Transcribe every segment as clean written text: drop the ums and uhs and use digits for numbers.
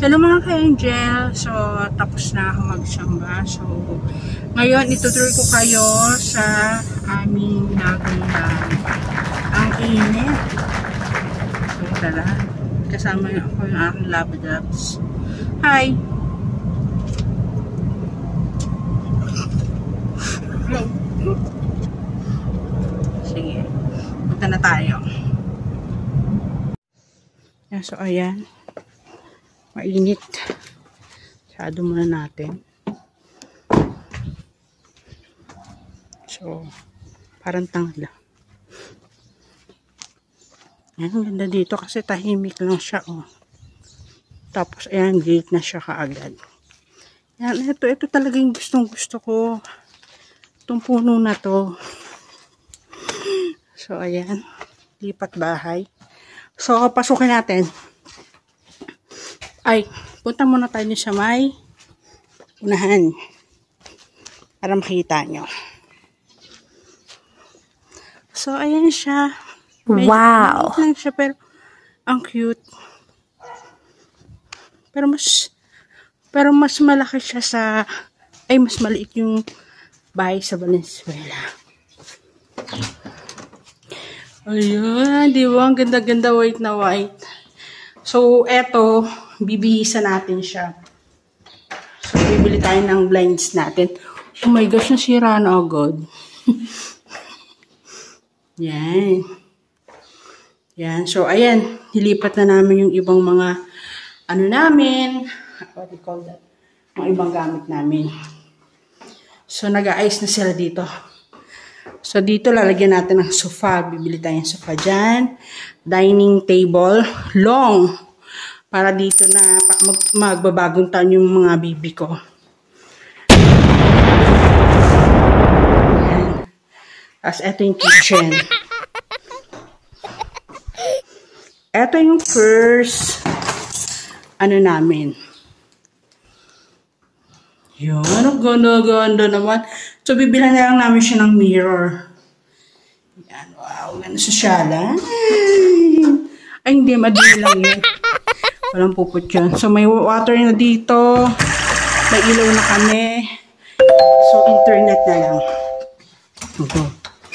Hello mga ka-angel. So, tapos na ako magsamba. So, ngayon itutur ko kayo sa aming nagundan. Ang init. So, tara. Kasama ako yung aking labadabs. Hi! Sige. Punta na tayo. So, ayan. Mainit. Masyado muna natin. So, parang tangla. Ayan, ang ganda dito kasi tahimik lang siya, oh. Tapos, ayan, gate na siya kaagad. Ayan, ito talaga yung gustong gusto ko. Itong puno na to. So, ayan. Lipat bahay. So, pasukin natin. Ay, punta muna tayo sa may unahan para makita nyo. So, ayan siya. Medyo wow! Lang siya, pero ang cute. Pero mas malaki siya sa, ay mas maliit yung bahay sa Valenzuela. Ayan, di ba? Ang ganda-ganda, white na white. So, eto, bibihisan natin siya. So, bibili tayo ng blinds natin. Oh my gosh, nasira na agad. Yan. Yan. So, ayan. Nilipat na namin yung ibang mga, ano namin, what do you call that? Mga ibang gamit namin. So, nag-aayos na sila dito. So, dito lalagyan natin ng sofa. Bibili tayo ng sofa dyan. Dining table. Long. Para dito na magbabagong taon yung mga bibi ko. Ayan. Tapos, ito yung kitchen. Ito yung first, ano namin. Yun, ang ganda-ganda naman. So, bibilan na lang namin siya ng mirror. Yan, wow, ganda sosyalan. Ay, hindi, madali lang yun. Walang pupot yun. So, may water na dito. May ilaw na kami. So, internet na lang. Okay.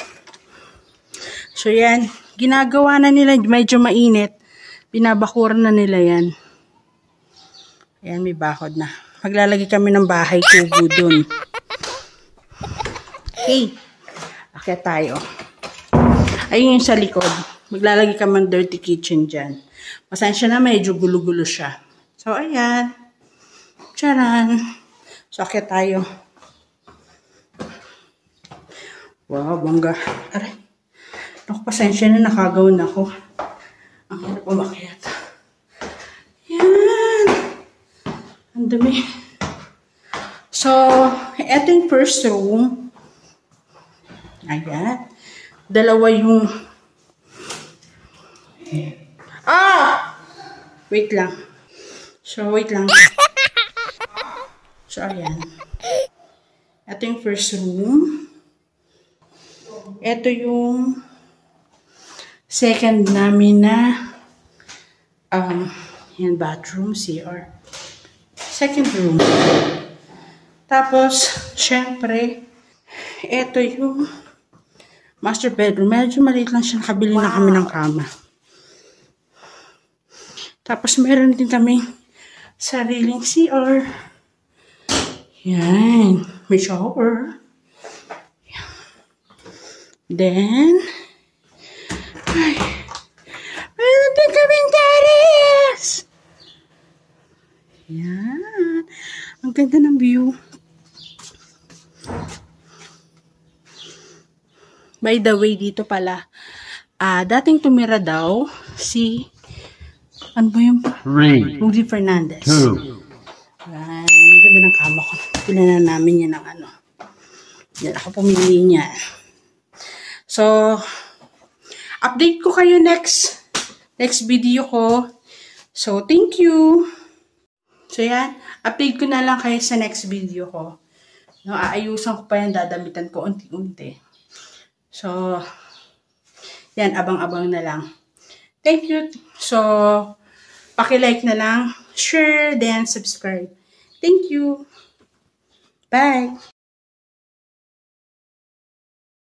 So, yan. Ginagawa na nila. Medyo mainit. Binabakuran na nila yan. Ayan, may bakod na. Maglalagay kami ng bahay tubo dun. Okay. Akyat tayo. Ayun yung sa likod. Maglalagay kami ng dirty kitchen dyan. Pasensya na, medyo gulo-gulo siya. So, ayan. Charan. So, akyat tayo. Wow, bangga. Aray. Naku, pasensya na, nakagawin ako. Ang hirap umakyat. Yan. Ang dami. So, eto yung first room. Ayan. Dalawa yung... Ah! Wait lang. So, wait lang. So, ayan. Ito yung first room. Ito yung second namin na yan, bathroom, CR. Second room. Tapos, syempre, ito yung master bedroom. Medyo maliit lang siya. Nakabili na kami ng kama. Tapos, meron din kami sariling CR. Yan. May shower. Then, ay, meron din kaming terrace. Yan. Ang ganda ng view. By the way, dito pala, dating tumira daw si ano ba yung? Rudy Fernandez. Yan. Ang ganda ng kama ko. Pila na namin yan ng ano. Yan, ako pumili niya. So, update ko kayo next video ko. So, thank you. So, yan. Update ko na lang kayo sa next video ko. No, aayusan ko pa yan. Dadamitan ko unti-unti. So, yan. Abang-abang na lang. Thank you. So, paki-like na lang, share, then subscribe. Thank you. Bye.